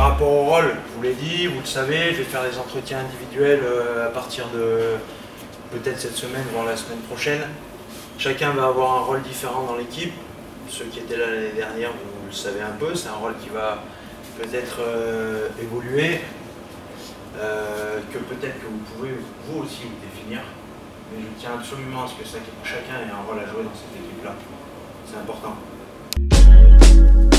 rapport au rôle, je vous l'ai dit, vous le savez, je vais faire des entretiens individuels à partir de peut-être cette semaine, voire la semaine prochaine. Chacun va avoir un rôle différent dans l'équipe. Ceux qui étaient là l'année dernière, vous le savez un peu, c'est un rôle qui va peut-être évoluer, que peut-être que vous pouvez vous aussi vous définir. Mais je tiens absolument à ce que chacun ait un rôle à jouer dans cette équipe-là. C'est important.